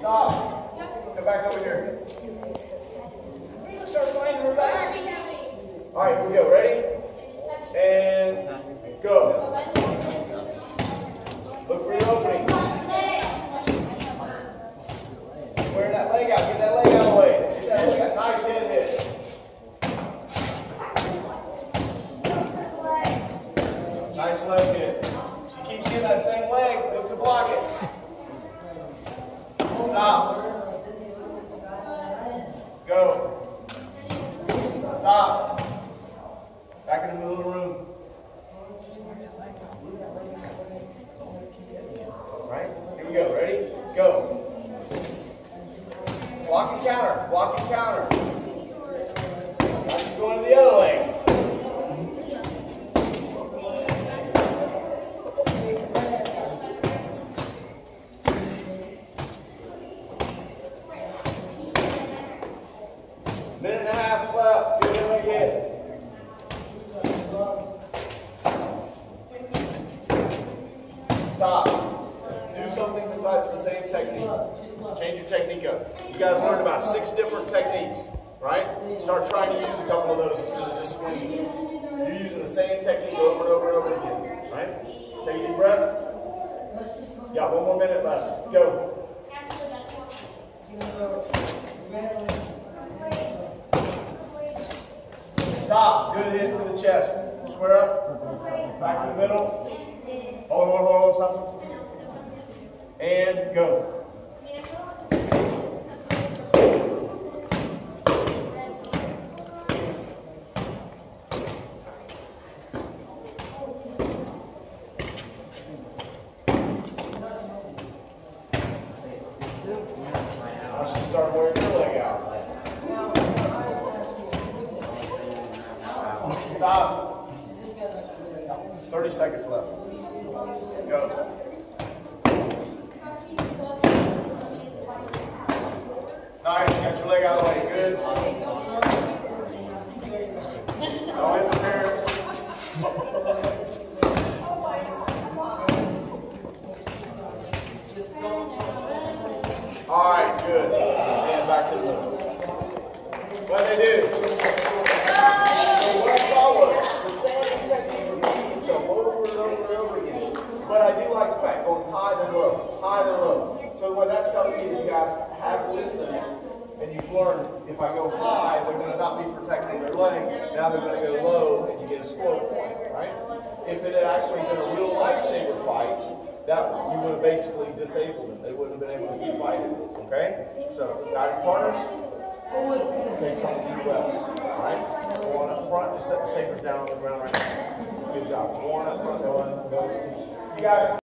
Stop. Come back over here. Start flying her back. All right, here we go. Ready? And go. Look for your opening. Wearing that leg out. Get that leg out of the way. Get that leg out. Nice head hit. Nice leg hit. She keeps getting that same leg. Look to block it. Stop. Go. Stop. Back in the middle of the room. All right. Here we go. Ready? Go. Block and counter. Block and counter. Now she's going to the other leg. Minute and a half left. Good leg hit. Stop. Do something besides the same technique. Change your technique up. You guys learned about 6 different techniques, right? Start trying to use a couple of those instead of just swinging. You're using the same technique over and over and over again, right? Take a deep breath. You got 1 more minute left. Go. Stop. Good hit to the chest. Square up. Back to the middle. Hold. Stop. And go. Now she's starting wearing her leg out. Stop. 30 seconds left. Go. Nice. Got your leg out of the way. Good. No interference. All right. Good. And back to the middle. What did they do? So what I saw was the same technique repeating itself over and over again. But I do like the fact going high then low, high then low. So what that's telling me is you guys have listened and you've learned if I go high, they're going to not be protecting their leg. Now they're going to go low and you get a score point, right? If it had actually been a real lightsaber fight, that you would have basically disabled them. They wouldn't have been able to keep fighting. Okay? So, guiding partners. Okay, come to the left. Alright? Go on up front. Just set the sabers down on the ground right now. Good job. Go on up front. Go. You guys.